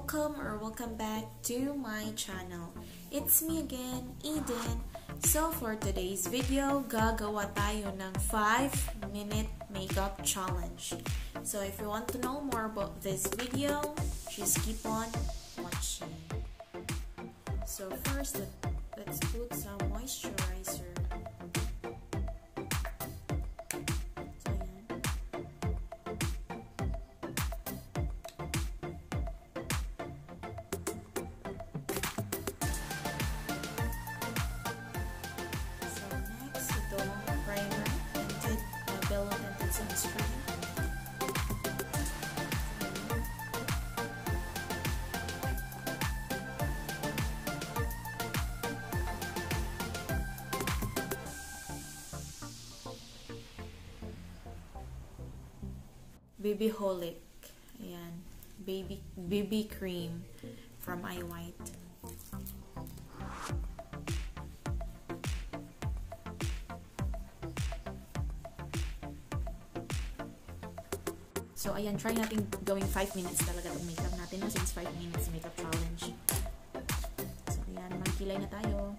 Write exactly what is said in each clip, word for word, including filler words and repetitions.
welcome or welcome back to my channel. It's me again, Eden. So for today's video, gagawa tayo ng five minute makeup challenge. So if you want to know more about this video, just keep on watching. So first, let's put some moisturizer. Baby Holic. Ayan. Baby, baby cream from I White. So, ayan. Try natin gawing five minutes talaga itong makeup natin. No? Since five minutes makeup challenge. So, ayan. Magkilay na tayo.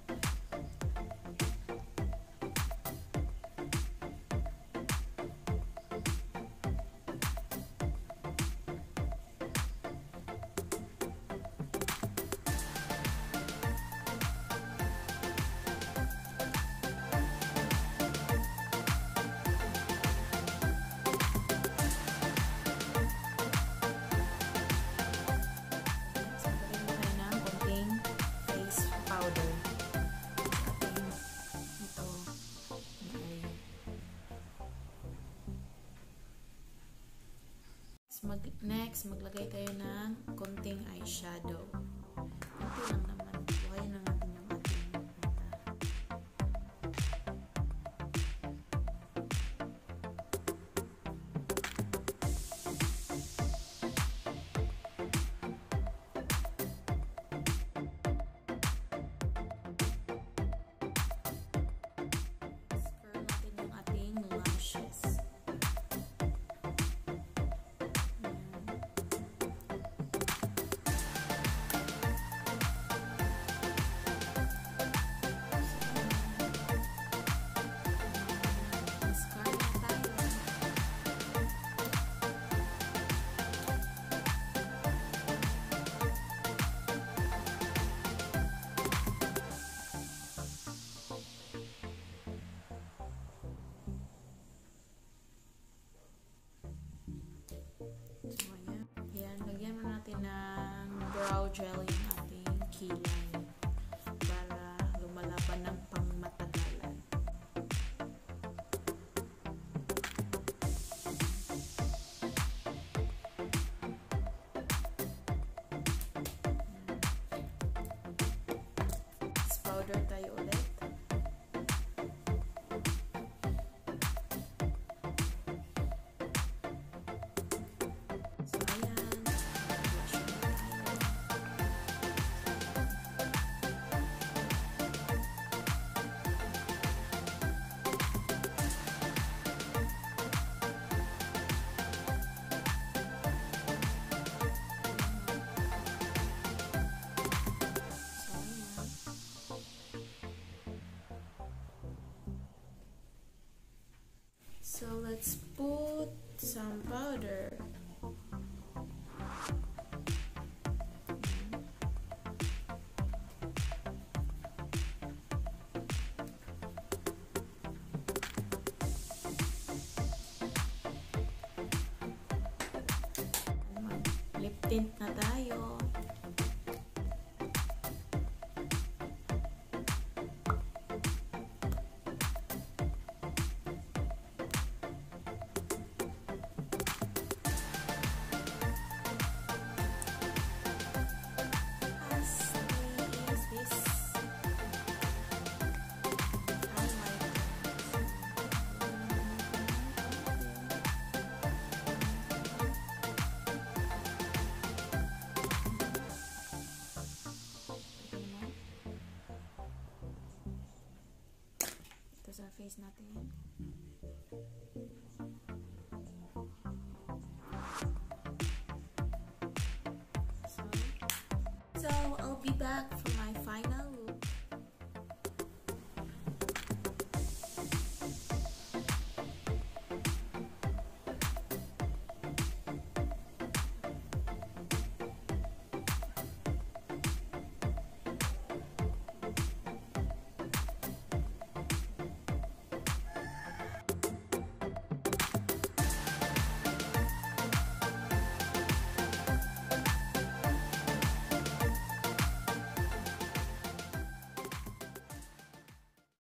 Mag next, maglagay tayo ng konting eyeshadow. Konti lang naman. Buhayin lang natin yung ating mata. Curl natin yung ating lashes. So, ayan. Ayan, lagyan mo natin ng brow gel yung ating kilay para lumalaban ng pangmatagalan. Powder tayo ulit. So let's put some powder. Lip tint na tayo. Sa face natin. So, So, I'll be back for my final